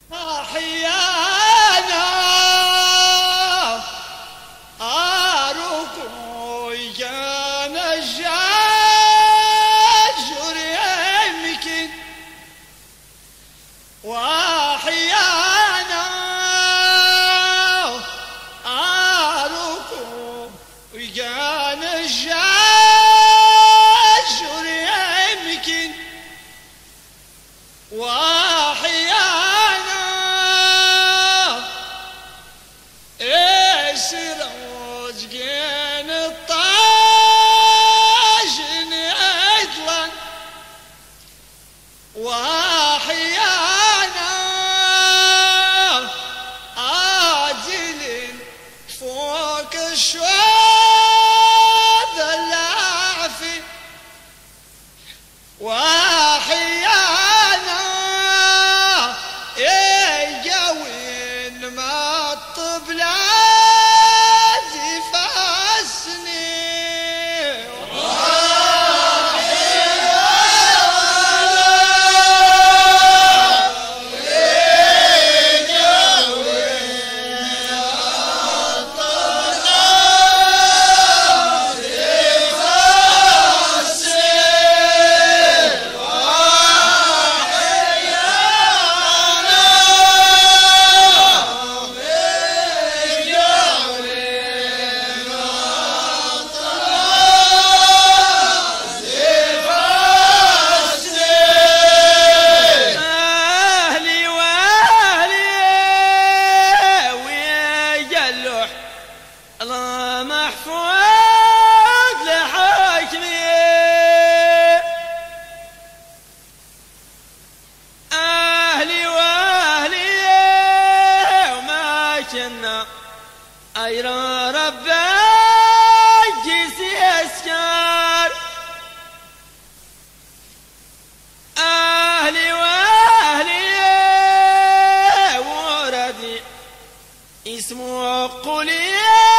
أحيانا أركض كان الشجر يمكن وأحيانا أركض كان الشجر يمكن وأحيانا سراج جين الطاجن عدلا وأحيانا عاجل فوق الشوذ العافي وأحيانا يجوين ما الطبلة الله محفوظ لحكمي أهلي وأهلي وما كنا أيرى ربك جيسي أسكار أهلي وأهلي وردي اسمه قولي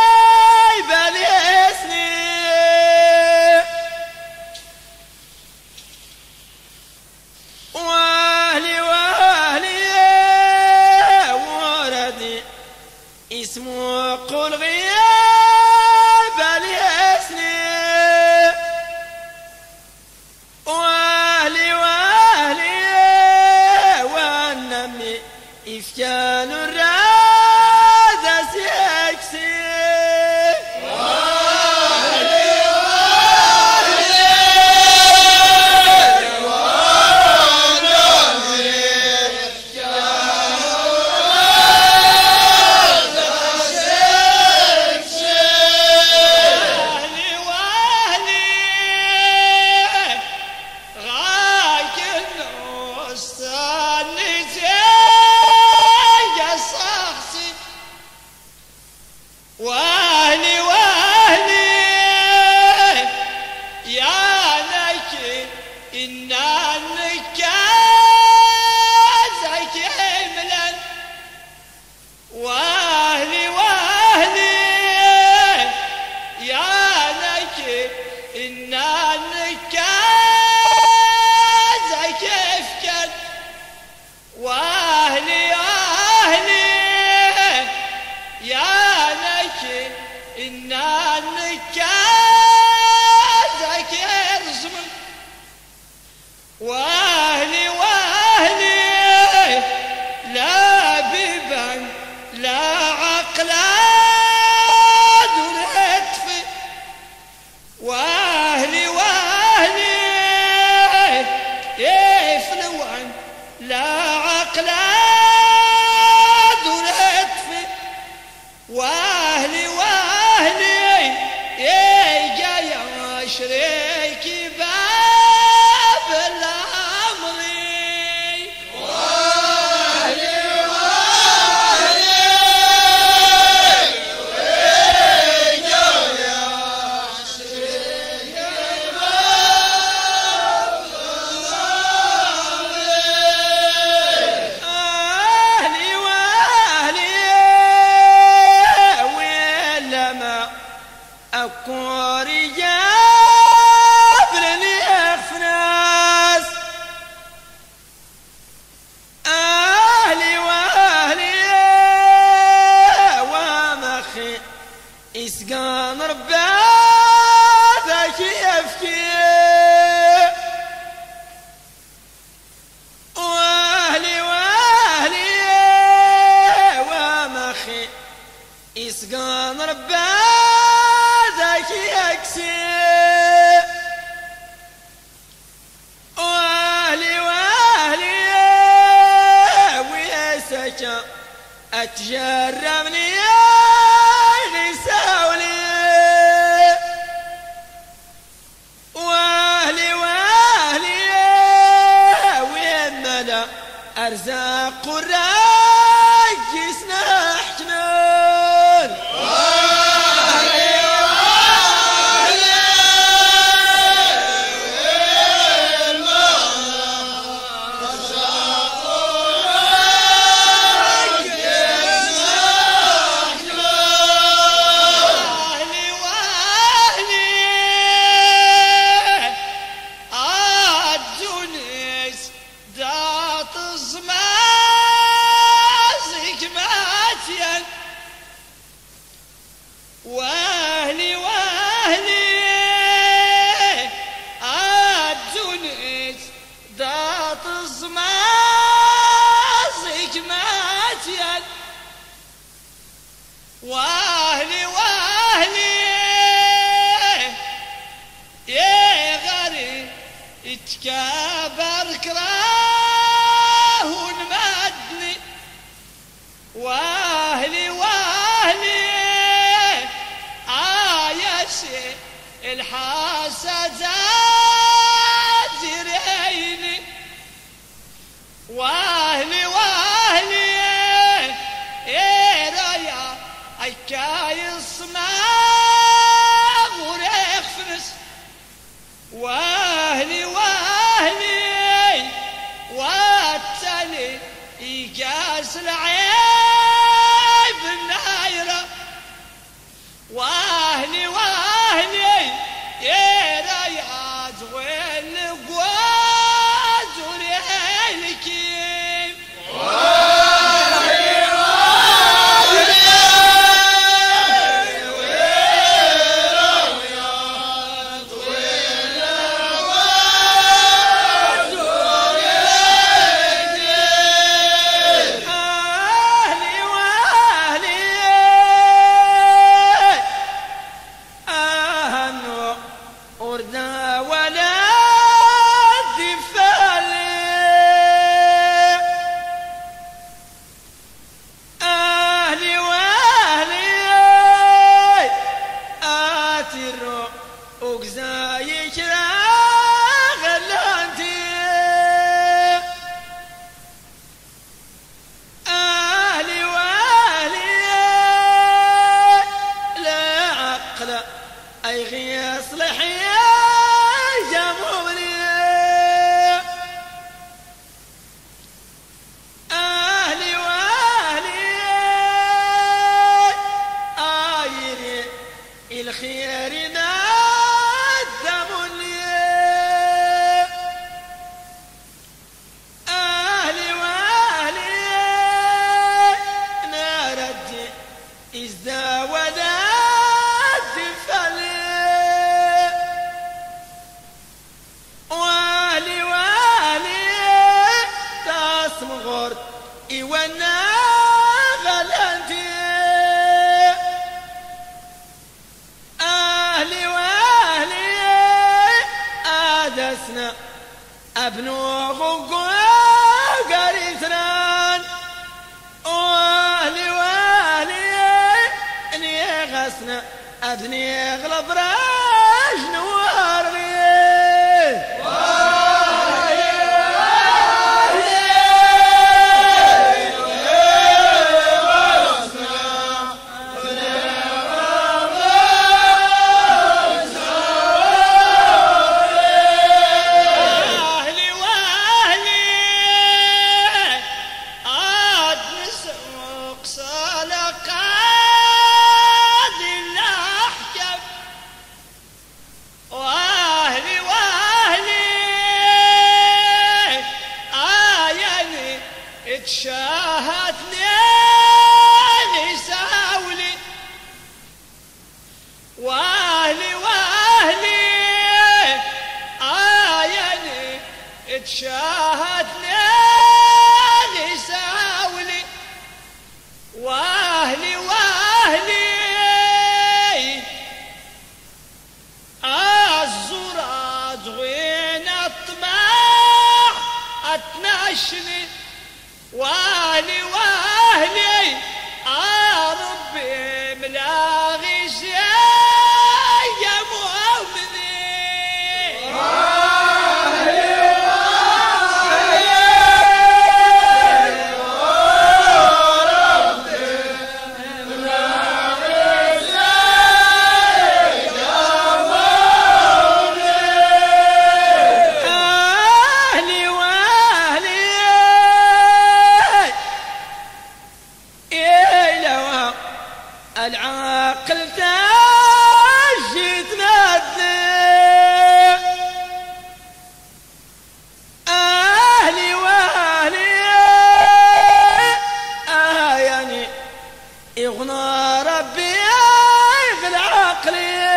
اسمه قل غياب اليسني واهلي واهلي والنمي إفكان الراد سيكسي واهلي واهلي يا لك إن النكازك حملا واهلي واهلي يا لك إن النكازك افكد واهلي واهلي يا إن النكازك يرزم واهلي واهلي لا بيبان لا عقلاد ولا يطفي واهلي واهلي يفلوان لا عقلاد ولا يطفي واهلي واهلي جاي شريكي باب الامر واهلي واهلي جاي شريكي باب الامر يسقان رباذك يفكي واهلي ومخي يسقان رباذك يكسي واهلي ويسكا اتجرمني يساولي واهلي وين ملا ارزاق الراجس نحجنون واهلي عالجنس دات الزمازك ماتيا واهلي يا غريب اتكابر كراهون مدني واهلي الحاسد زرعيني واهلي رايا ايكاي الصماغ وريخ فنس واهلي واتلي يقاس العيب النايره واهلي يا رايعات وين القواز وريلكي واهلي ورايعات وين القواز وريلكي أهلي أردنا ولا دفالي أهلي آتر أقزايك غلانتي أهلي لا عقل أيغي يصلح يا جمهوري أهلي آيري الخير نادموا لي أهلي ناردي ازداودت فلي تصمغر إيوانا غلانتي أهلي آدسنا أبنوغ قريتران واهلي اني غسنا أبني اغلب راج نوار لي تشاهدني ساولي تشاهدني يساولي واهلي الزراد وين الطمع اتناشني واهلي ربي ملاغي شيء يا مؤمني العاقل تاجي تنادي أهلي يعني يغنى ربي بالعقل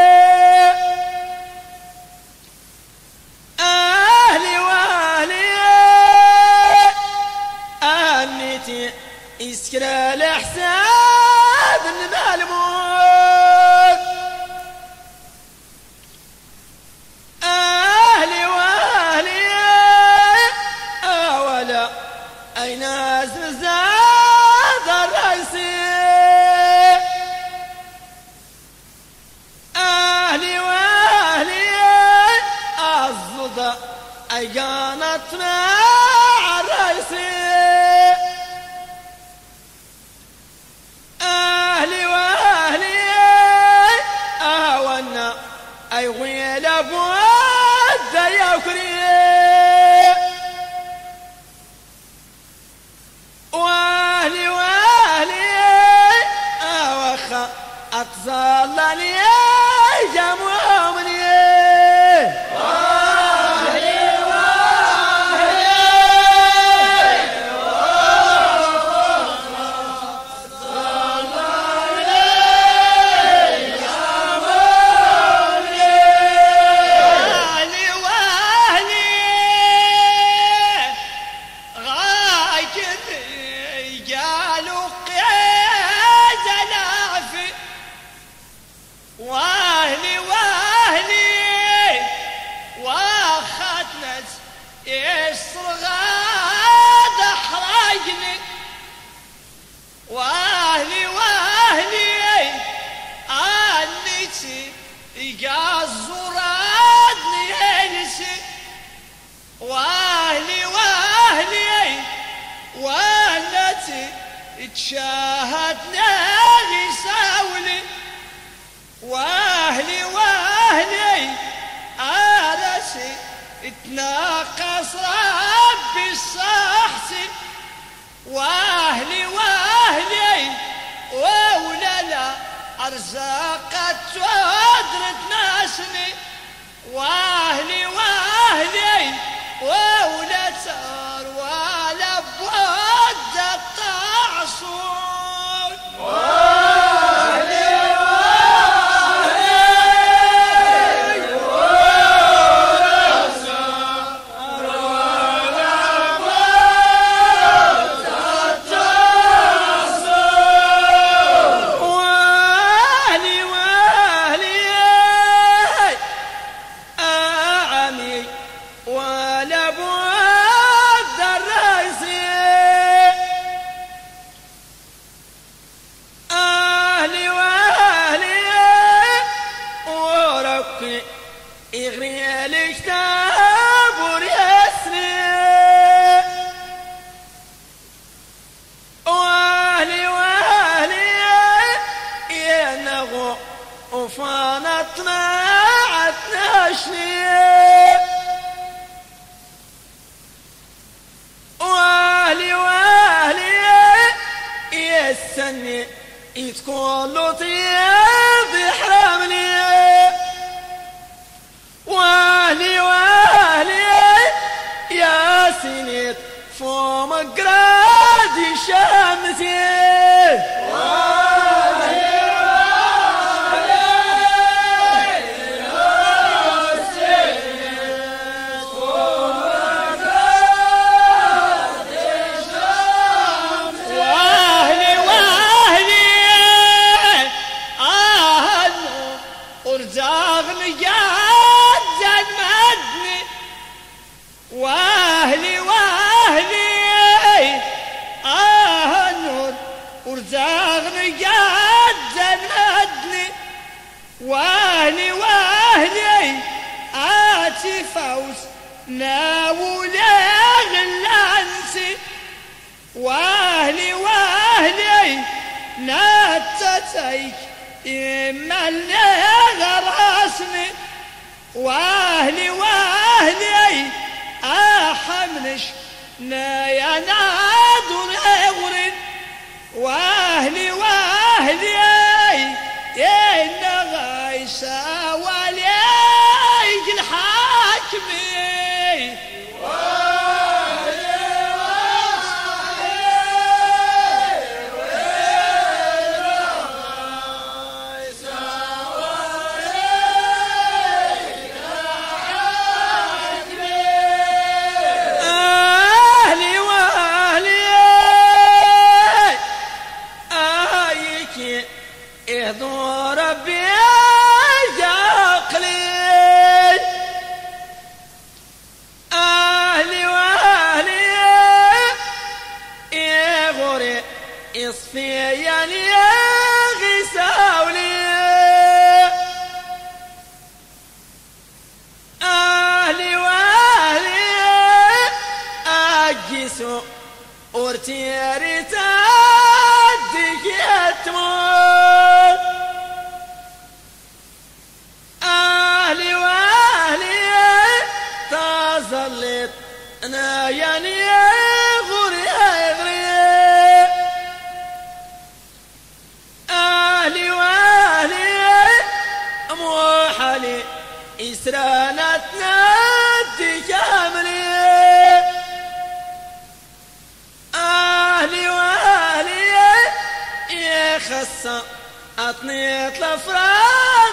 أهلي يسكر الإحسان الملموس أهلي ولا أي ناس زاد الرئيسي أهلي الصدى أي قانتنا الرئيسي أي ويل أبواد يا كريم واهلي وخا أتظلني يا مؤمني واهلي واخدنا يصرغاد احرجني واهلي انتي يقازرادني انسي واهلي وانتي تشاهدنا يساولي واهلي عرسي اتناقص ربي الصحسي واهلي وولا ارزاقت تودرت ناسني واهلي وولا تار ولا بود التعصون يغني الكتاب وريسني واهلي ينغو وفانتنا عتناشني واهلي يسني يتكون لطيف يحرمني واهلي يا سنيت فوم قرادي شمسي ناولي غلانسي واهلي ناتتيك إما اللي غراسني واهلي أحمنش نايا نادر غورين واهلي إن غايسا وليك الحاكمي اهدوا ربي عقلي أهلي يا غوري اصفي يعني غساولي أهلي أجسوا أرتيري تادك يتمون تظلت أنا يعني غوري أغري أهلي موحلي إسرانتنا تكاملي أهلي يا خصة أطنيت الأفراح